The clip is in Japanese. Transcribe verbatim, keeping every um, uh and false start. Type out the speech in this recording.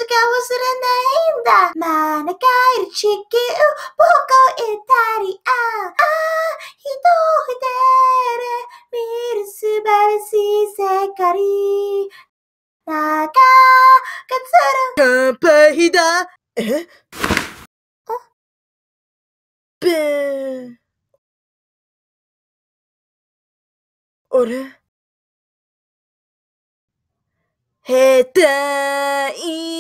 か忘れないんだ。招かれる地球、僕イタリア。ああ、一人で見る素晴らしい世界。長かつる。 乾杯だ。えべー。あれ下手い